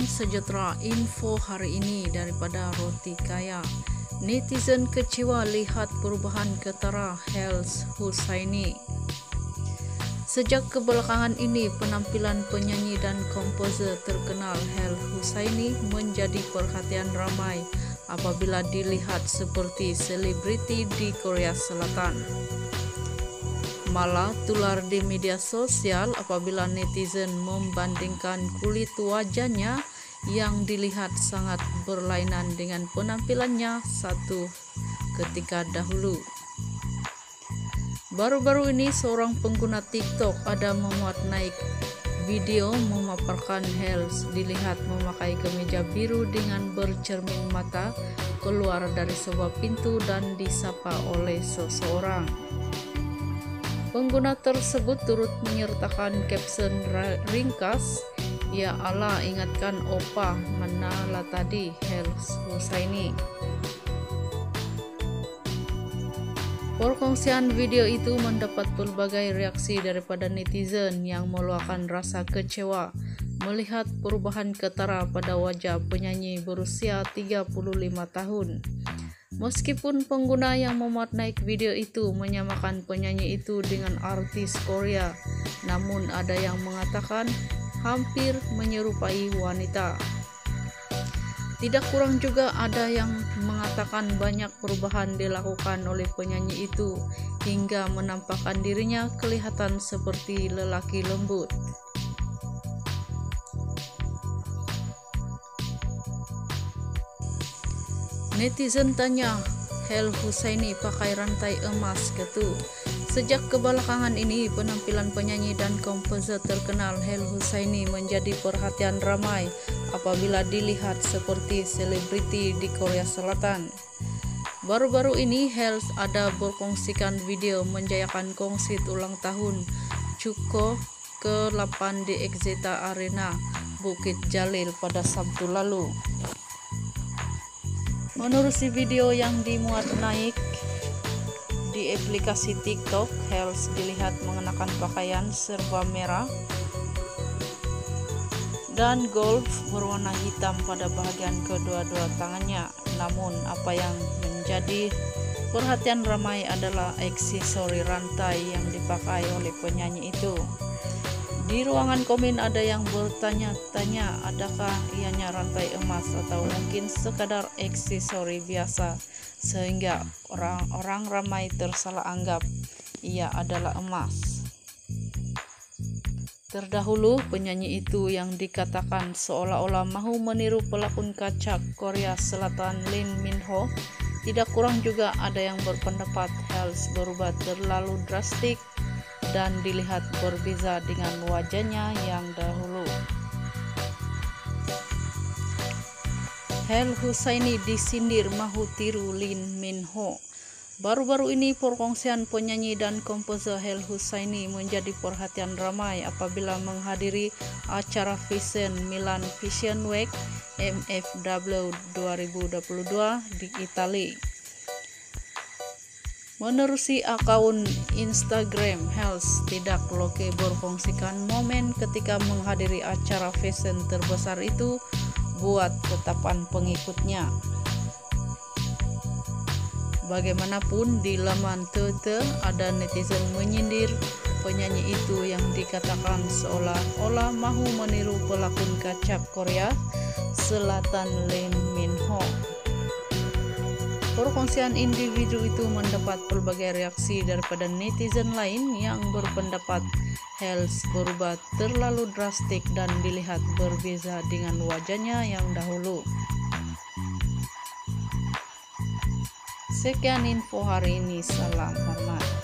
sejahtera, info hari ini daripada Roti Kaya. Netizen kecewa lihat perubahan ketara Hels Husaini. Sejak kebelakangan ini, penampilan penyanyi dan komposer terkenal Hels Husaini menjadi perhatian ramai apabila dilihat seperti selebriti di Korea Selatan. Malah tular di media sosial apabila netizen membandingkan kulit wajahnya yang dilihat sangat berlainan dengan penampilannya satu ketika dahulu. Baru-baru ini seorang pengguna TikTok ada memuat naik video memaparkan Hels dilihat memakai kemeja biru dengan bercermin mata keluar dari sebuah pintu dan disapa oleh seseorang. Pengguna tersebut turut menyertakan caption ringkas, "Ya Allah, ingatkan opa, mana lah tadi Hels Husaini." Perkongsian video itu mendapat berbagai reaksi daripada netizen yang meluahkan rasa kecewa melihat perubahan ketara pada wajah penyanyi berusia 35 tahun. Meskipun pengguna yang memuat naik video itu menyamakan penyanyi itu dengan artis Korea, namun ada yang mengatakan hampir menyerupai wanita. Tidak kurang juga ada yang mengatakan banyak perubahan dilakukan oleh penyanyi itu hingga menampakkan dirinya kelihatan seperti lelaki lembut. Netizen tanya, Hels Husaini pakai rantai emas gitu. Sejak kebelakangan ini, penampilan penyanyi dan komposer terkenal Hels Husaini menjadi perhatian ramai apabila dilihat seperti selebriti di Korea Selatan. Baru-baru ini, Hels ada berkongsikan video menjayakan kongsi ulang tahun Cuko ke-8 di Exeta Arena, Bukit Jalil pada Sabtu lalu. Menurut video yang dimuat naik di aplikasi TikTok, Hels dilihat mengenakan pakaian serba merah dan golf berwarna hitam pada bagian kedua-dua tangannya. Namun apa yang menjadi perhatian ramai adalah aksesori rantai yang dipakai oleh penyanyi itu. Di ruangan komen ada yang bertanya-tanya adakah ianya rantai emas atau mungkin sekadar aksesori biasa, sehingga orang-orang ramai tersalah anggap ia adalah emas. Terdahulu penyanyi itu yang dikatakan seolah-olah mahu meniru pelakon kacak Korea Selatan Lee Min Ho, tidak kurang juga ada yang berpendapat Hels berubah terlalu drastik dan dilihat berbeza dengan wajahnya yang dahulu. Hels Husaini disindir mahu tiru Lee Min Ho. Baru-baru ini perkongsian penyanyi dan komposer Hels Husaini menjadi perhatian ramai apabila menghadiri acara fashion Milan Fashion Week MFW 2022 di Italia. Menerusi akun Instagram, Hels tidak lupa berkongsikan momen ketika menghadiri acara fashion terbesar itu buat tetapan pengikutnya. Bagaimanapun di laman Twitter ada netizen menyindir penyanyi itu yang dikatakan seolah-olah mahu meniru pelakon kacak Korea Selatan Lee Min Ho. Perkongsian individu itu mendapat berbagai reaksi daripada netizen lain yang berpendapat Hels berubah terlalu drastik dan dilihat berbeza dengan wajahnya yang dahulu. Sekian info hari ini, salam hormat.